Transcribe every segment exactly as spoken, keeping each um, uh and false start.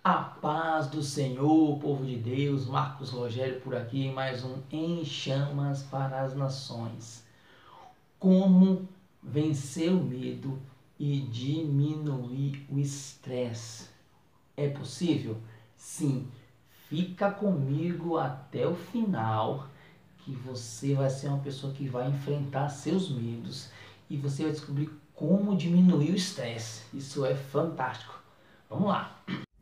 A paz do Senhor, povo de Deus, Marcos Rogério por aqui, mais um Em Chamas para as Nações. Como vencer o medo e diminuir o estresse? É possível? Sim. Fica comigo até o final, que você vai ser uma pessoa que vai enfrentar seus medos e você vai descobrir como diminuir o estresse. Isso é fantástico. Vamos lá!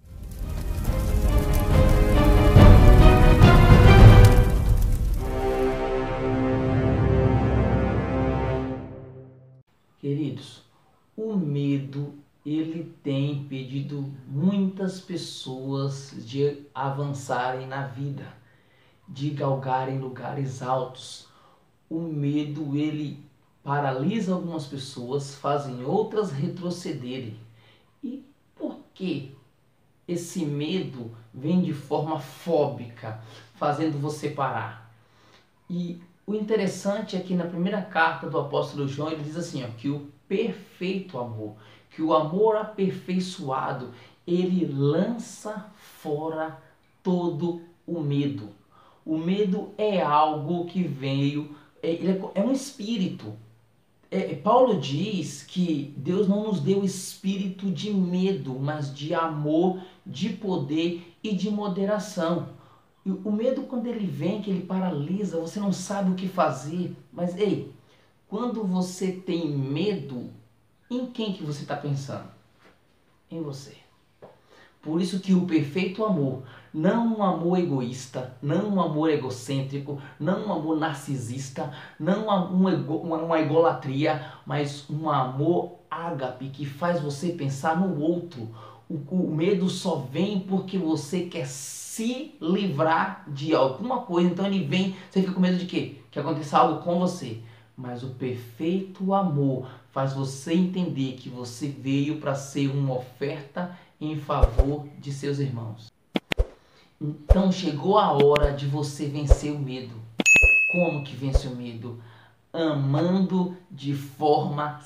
Queridos, o medo ele tem impedido muitas pessoas de avançarem na vida, de galgarem lugares altos. O medo ele paralisa algumas pessoas, fazem outras retrocederem. E por que esse medo vem de forma fóbica, fazendo você parar? E o interessante é que na primeira carta do apóstolo João ele diz assim, ó, que o perfeito amor, que o amor aperfeiçoado, ele lança fora todo o medo. O medo é algo que veio, é, é um espírito. É, Paulo diz que Deus não nos deu espírito de medo, mas de amor, de poder e de moderação. E o medo, quando ele vem, que ele paralisa, você não sabe o que fazer. Mas ei, quando você tem medo, em quem que você está pensando? Em você. Por isso que o perfeito amor, não um amor egoísta, não um amor egocêntrico, não um amor narcisista, não um ego, uma, uma egolatria, mas um amor ágape que faz você pensar no outro. O, o medo só vem porque você quer se livrar de alguma coisa. Então ele vem, você fica com medo de quê? Que aconteça algo com você. Mas o perfeito amor faz você entender que você veio para ser uma oferta em favor de seus irmãos. Então chegou a hora de você vencer o medo. Como que vence o medo? Amando de forma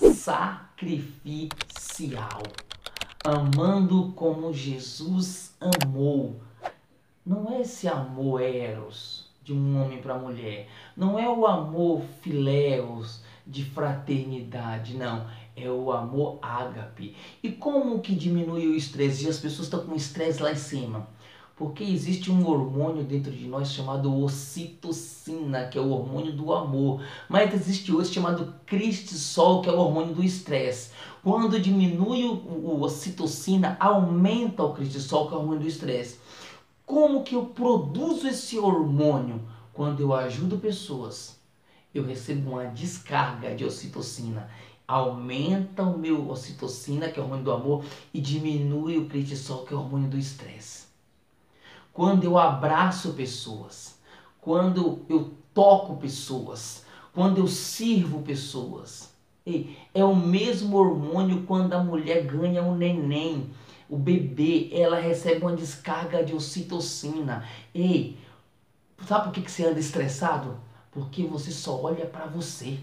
sacrificial. Amando como Jesus amou. Não é esse amor eros de um homem para a mulher. Não é o amor filéus de fraternidade, não. É o amor ágape. E como que diminui o estresse? E as pessoas estão com estresse lá em cima. Porque existe um hormônio dentro de nós chamado ocitocina, que é o hormônio do amor. Mas existe outro chamado cortisol, que é o hormônio do estresse. Quando diminui o, o ocitocina, aumenta o cortisol, que é o hormônio do estresse. Como que eu produzo esse hormônio? Quando eu ajudo pessoas, eu recebo uma descarga de ocitocina. Aumenta o meu ocitocina, que é o hormônio do amor, e diminui o cortisol, que é o hormônio do estresse. Quando eu abraço pessoas, quando eu toco pessoas, quando eu sirvo pessoas. Ei, é o mesmo hormônio quando a mulher ganha um neném. O bebê, ela recebe uma descarga de ocitocina. Ei, sabe por que você anda estressado? Porque você só olha para você.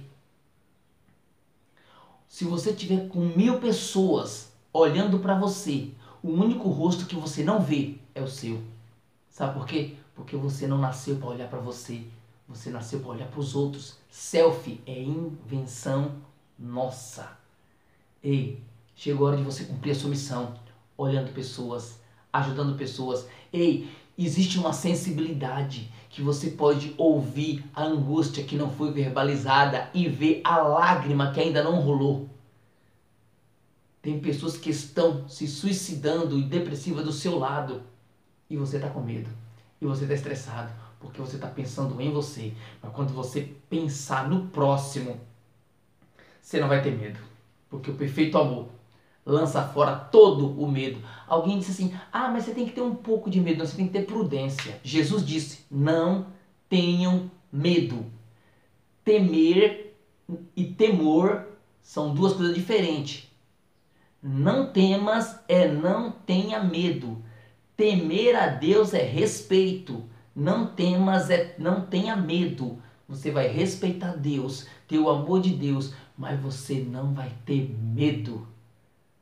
Se você tiver com mil pessoas olhando para você, o único rosto que você não vê é o seu. Sabe por quê? Porque você não nasceu para olhar para você. Você nasceu para olhar para os outros. Selfie é invenção nossa. Ei, chegou a hora de você cumprir a sua missão. Olhando pessoas, ajudando pessoas. Ei, existe uma sensibilidade que você pode ouvir a angústia que não foi verbalizada e ver a lágrima que ainda não rolou. Tem pessoas que estão se suicidando e depressivas do seu lado e você está com medo. E você está estressado porque você está pensando em você. Mas quando você pensar no próximo, você não vai ter medo. Porque o perfeito amor lança fora todo o medo. Alguém disse assim, ah, mas você tem que ter um pouco de medo, você tem que ter prudência. Jesus disse, não tenham medo. Temer e temor são duas coisas diferentes. Não temas é não tenha medo. Temer a Deus é respeito. Não temas é não tenha medo. Você vai respeitar Deus, ter o amor de Deus, mas você não vai ter medo.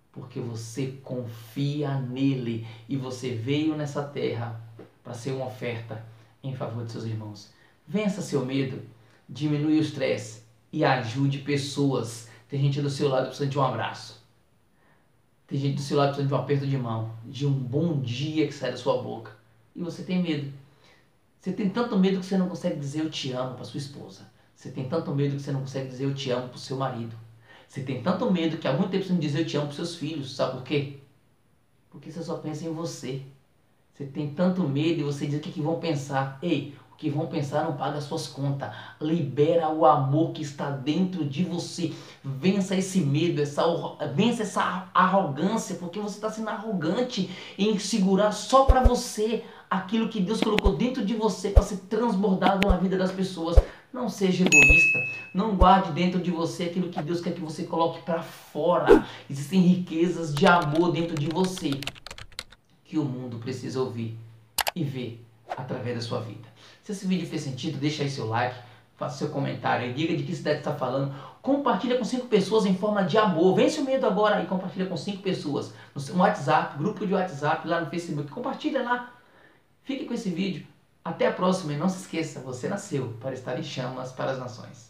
porque você confia nele e você veio nessa terra para ser uma oferta em favor de seus irmãos. Vença seu medo, diminui o estresse e ajude pessoas. Tem gente do seu lado precisando de um abraço. Tem gente do seu lado precisando de um aperto de mão, de um bom dia que sai da sua boca. E você tem medo. Você tem tanto medo que você não consegue dizer eu te amo para sua esposa. Você tem tanto medo que você não consegue dizer eu te amo para o seu marido. Você tem tanto medo que há muito tempo você não diz eu te amo para seus filhos. Sabe por quê? Porque você só pensa em você. Você tem tanto medo e você diz o que, que vão pensar. Ei, o que vão pensar não paga as suas contas. Libera o amor que está dentro de você. Vença esse medo, essa, vença essa arrogância, porque você está sendo arrogante em segurar só para você aquilo que Deus colocou dentro de você para ser transbordado na vida das pessoas. Não seja egoísta, não guarde dentro de você aquilo que Deus quer que você coloque para fora. Existem riquezas de amor dentro de você que o mundo precisa ouvir e ver através da sua vida. Se esse vídeo fez sentido, deixa aí seu like, faça seu comentário, diga de que cidade está falando, compartilha com cinco pessoas em forma de amor. Vence o medo agora e compartilha com cinco pessoas no seu WhatsApp, grupo de WhatsApp, lá no Facebook, compartilha lá. Fique com esse vídeo. Até a próxima e não se esqueça, você nasceu para estar em chamas para as nações.